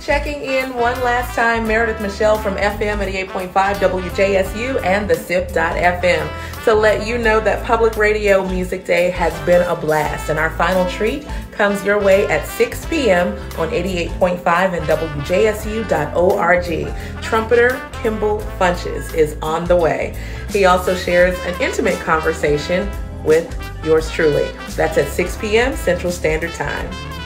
Checking in one last time, Meredith Michelle from FM 88.5 WJSU and the SIP.FM to let you know that Public Radio Music Day has been a blast, and our final treat comes your way at 6 p.m. on 88.5 and WJSU.org. Trumpeter Kimball Funches is on the way. He also shares an intimate conversation with yours truly. That's at 6 p.m. Central Standard Time.